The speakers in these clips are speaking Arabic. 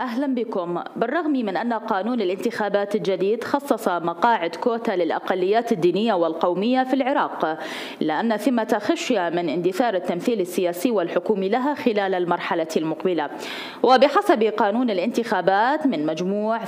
أهلا بكم. بالرغم من أن قانون الانتخابات الجديد خصص مقاعد كوتا للأقليات الدينية والقومية في العراق، إلا أن ثمة خشية من اندثار التمثيل السياسي والحكومي لها خلال المرحلة المقبلة. وبحسب قانون الانتخابات من مجموع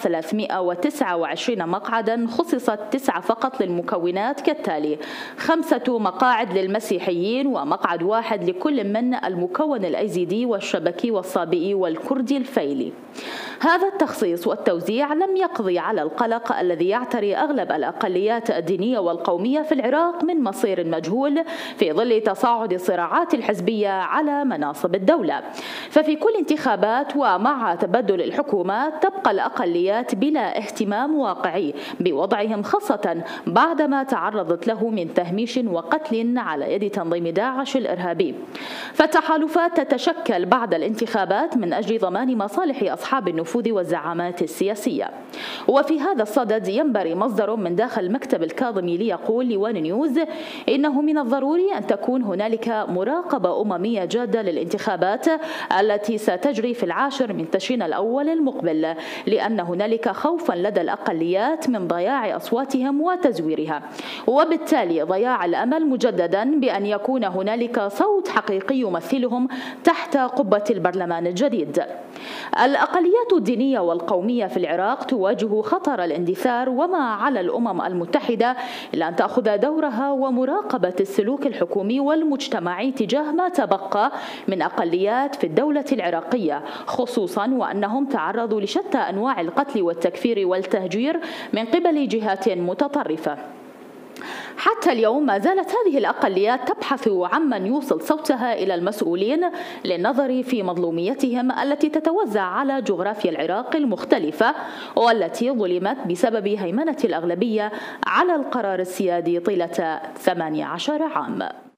329 مقعدا خصصت 9 فقط للمكونات كالتالي: 5 مقاعد للمسيحيين ومقعد واحد لكل من المكون الأيزيدي والشبكي والصابئي والكردي الفيلي. هذا التخصيص والتوزيع لم يقضي على القلق الذي يعتري أغلب الأقليات الدينية والقومية في العراق من مصير مجهول في ظل تصاعد الصراعات الحزبية على مناصب الدولة. ففي كل انتخابات ومع تبدل الحكومات تبقى الأقليات بلا اهتمام واقعي بوضعهم، خاصة بعدما تعرضت له من تهميش وقتل على يد تنظيم داعش الإرهابي. فالتحالفات تتشكل بعد الانتخابات من أجل ضمان مصالح أصحاب النفوذ والزعامات السياسية. وفي هذا الصدد ينبري مصدر من داخل مكتب الكاظمي ليقول لوان نيوز إنه من الضروري أن تكون هنالك مراقبة أممية جادة للانتخابات التي ستجري في 10 من تشرين الأول المقبل، لأن هنالك خوفا لدى الأقليات من ضياع أصواتهم وتزويرها، وبالتالي ضياع الأمل مجددا بأن يكون هنالك صوت حقيقي يمثلهم تحت قبة البرلمان الجديد. الأقليات الدينية والقومية في العراق تواجه خطر الاندثار، وما على الأمم المتحدة إلا أن تأخذ دورها ومراقبة السلوك الحكومي والمجتمعي تجاه ما تبقى من أقليات في الدولة العراقية، خصوصا وأنهم تعرضوا لشتى أنواع القتل والتكفير والتهجير من قبل جهات متطرفة. حتى اليوم ما زالت هذه الأقليات تبحث عمن يوصل صوتها إلى المسؤولين للنظر في مظلوميتهم التي تتوزع على جغرافيا العراق المختلفة، والتي ظلمت بسبب هيمنة الأغلبية على القرار السيادي طيلة 18 عام.